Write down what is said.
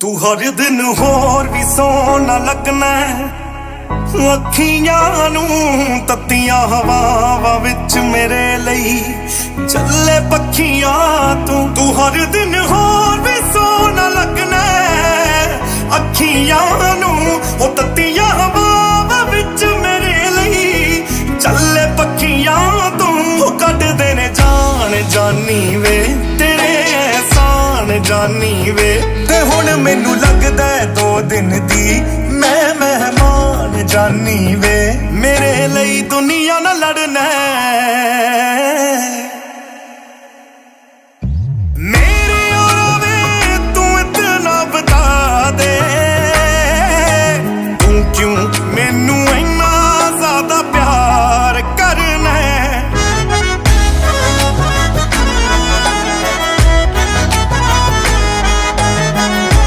तू हर दिन होर भी सोना लगना अखियां नू तत्तियां हवावां विच मेरे लई चले पखियां तू हर दिन होर भी सोना लगना अखियां नू तत्तियां हवावां विच मेरे लई चले पखियां तू कट देने जान जानी वे तेरे एहसान जानी वे ते हुण मैनू लगदा 2 दिन दी